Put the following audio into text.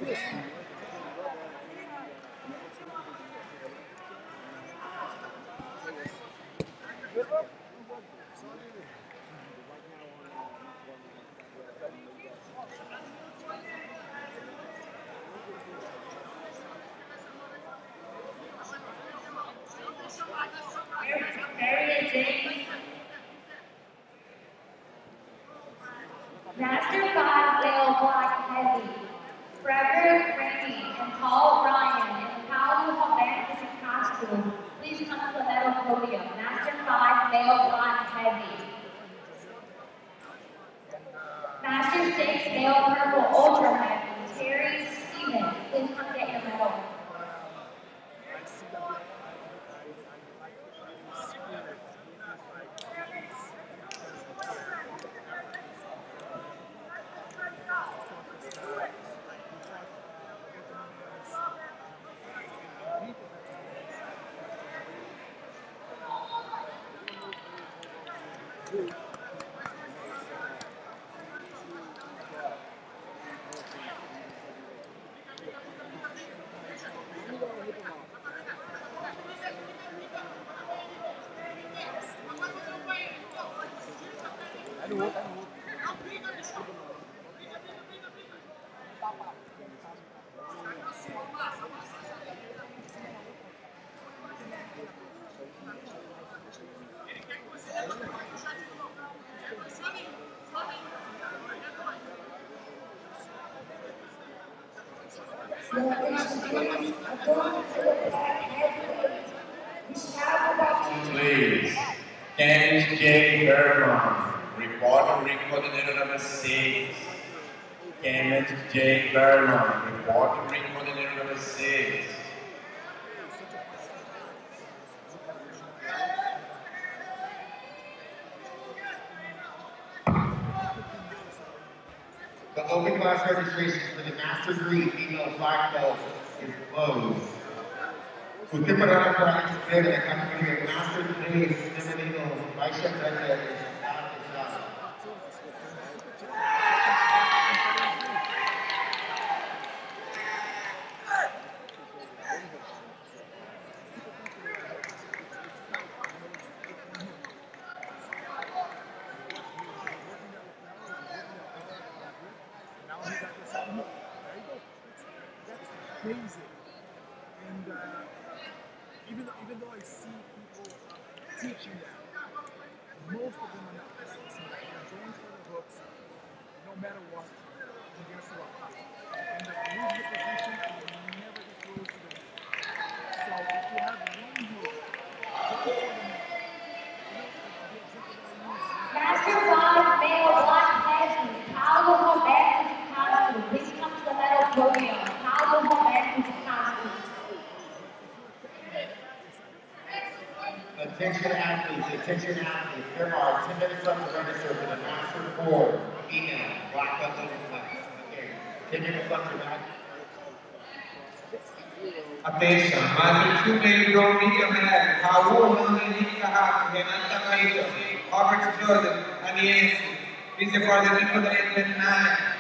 Master 5 Male Black Heavy, Frederick Rainey and Paul Ryan in Paolo Albanese costume, please come to the medal podium. Master 5 Male Black Heavy. Master 6 Male Purple Ultra Heavy, Terry Stevens, please come get your medal. Please, Kenneth J. Berman, reporter coordinator number 6. Kenneth J. Berman, reporter coordinator number 6. The open class registration for the Master 3 female black belt is closed. Usted para acceder a la categoría Master 3 femenino baixa plata está pesado. Amazing. And even though I see people teaching that, most of them are not practicing that. They're going for the hooks, no matter what, against the rock. And they lose the position and they never get close to the net. So if you have one hook, go for the net. Master 5 Male Black Heavy, Paolo Albanese costume, please come to the medal podium. Paolo Albanese costume. Attention athletes, there are 10 minutes left to register for the Master 4 female black belt open class. Okay, 10 minutes left to register. Attention, Master 2 male pro medium heavy, Paolo Albanese costume, Renata Maito, Robert Jordan, Aniesi, please report the number 8 and 9.